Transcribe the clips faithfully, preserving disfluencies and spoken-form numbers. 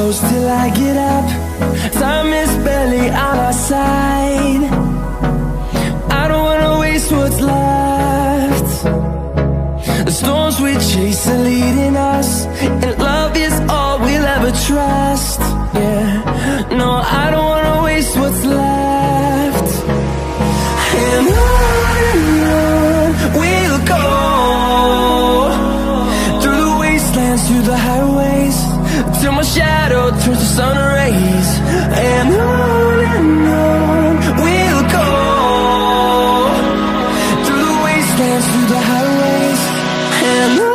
close till I get up. Time is barely on our side. I don't wanna waste what's left. The storms we chase are leading us, and love is all we'll ever trust. Yeah, no, I don't wanna waste what's left. And on and on we'll go, through the wastelands, through the highways, till my shadow turns to sun rays. And on and on we'll go, through the wastelands, through the highways, and on.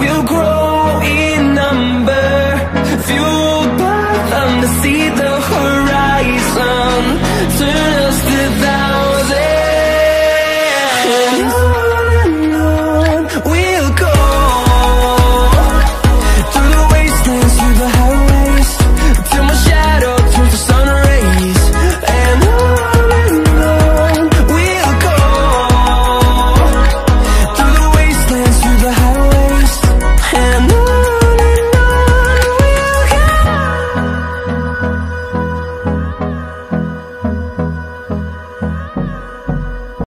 See the horizon.